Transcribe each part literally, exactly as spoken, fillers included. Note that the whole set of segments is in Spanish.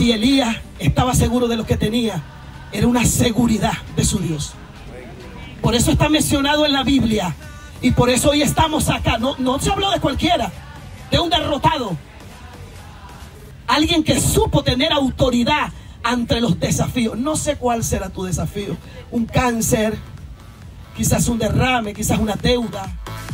Y Elías estaba seguro de lo que tenía. Era una seguridad de su Dios. Por eso está mencionado en la Biblia. Y por eso hoy estamos acá. No, no se habló de cualquiera, de un derrotado. Alguien que supo tener autoridad ante los desafíos. No sé cuál será tu desafío. Un cáncer, quizás un derrame, quizás una deuda.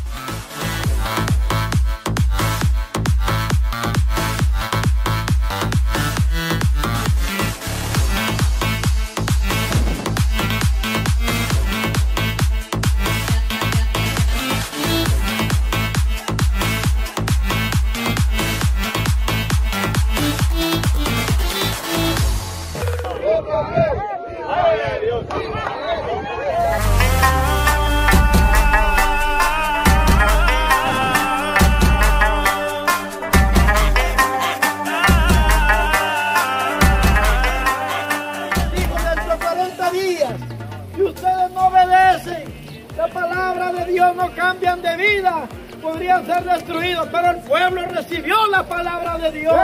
Si ustedes no obedecen, la palabra de Dios, no cambian de vida, podrían ser destruidos, pero el pueblo recibió la palabra de Dios.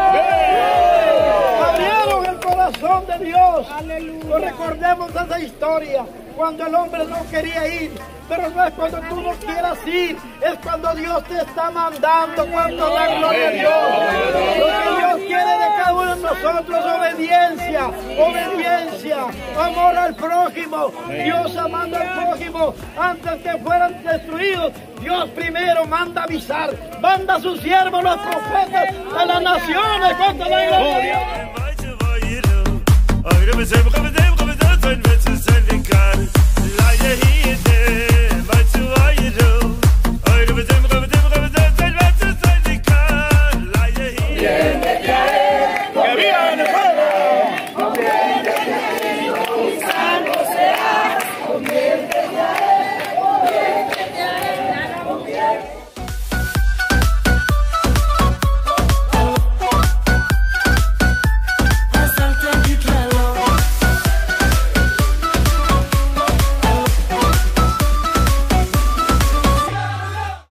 Abrieron el corazón de Dios. No recordemos esa historia, cuando el hombre no quería ir, pero no es cuando tú no quieras ir, es cuando Dios te está mandando, cuando da gloria a Dios. Lo que Dios quiere de cada uno de nosotros, obediencia, obediencia, amor al prójimo. Dios amando al prójimo, antes que fueran destruidos, Dios primero manda avisar, manda a sus siervos, los profetas de las naciones, cuando da gloria a Dios.